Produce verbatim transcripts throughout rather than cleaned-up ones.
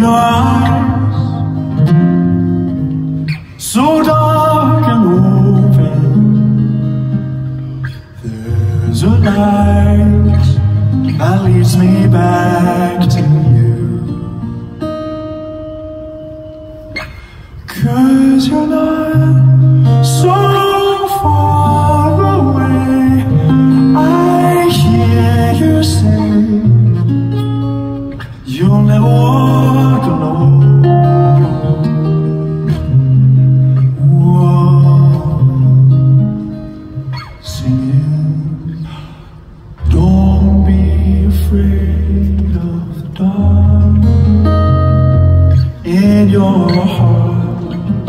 your eyes, so dark and open, there's a light that leads me back to you. 'Cause you're not so far away. I hear you say you'll never walk alone. Whoa, singing, don't be afraid of the dark. In your heart,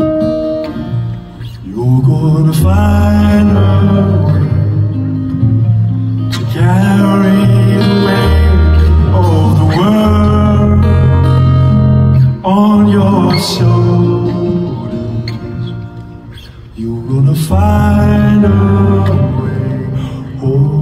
you're gonna find a way to carry the weight of the world on your shoulders. You're gonna find a way home.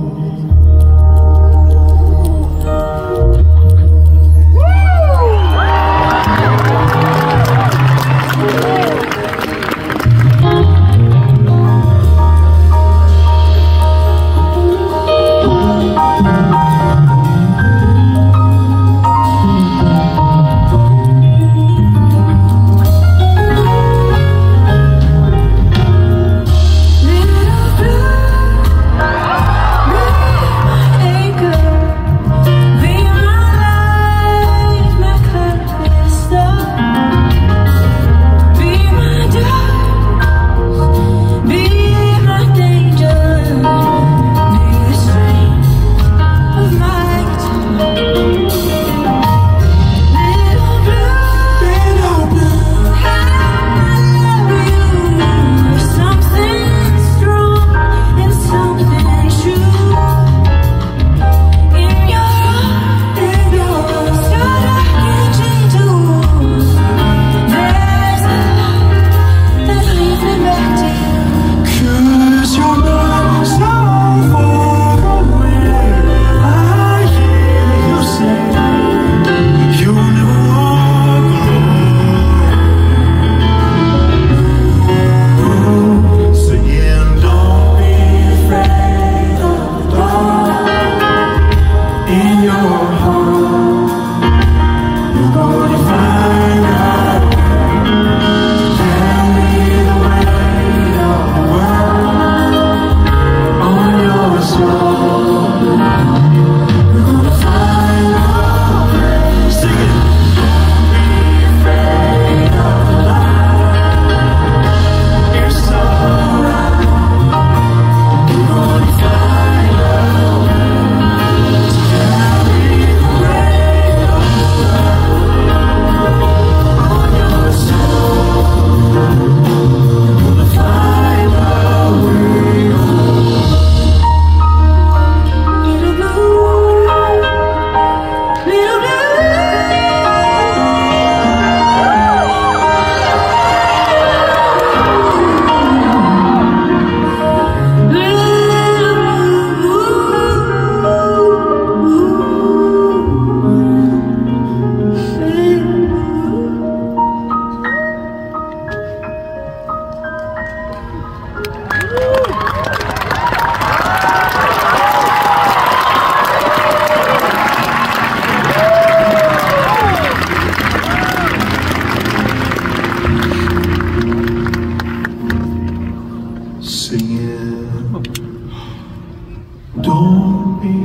Don't be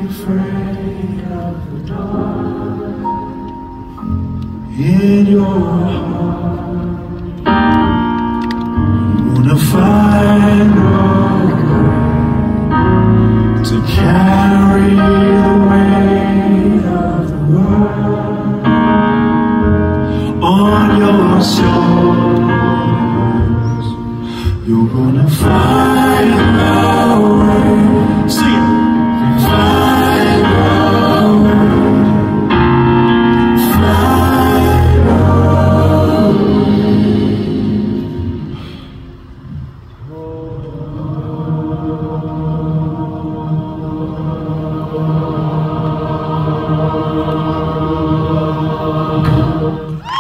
afraid of the dark. In your heart, you're gonna find a way to carry the weight of the world on your shoulders. You're gonna find a way. Sing it. Find a way. Find a way. Wow.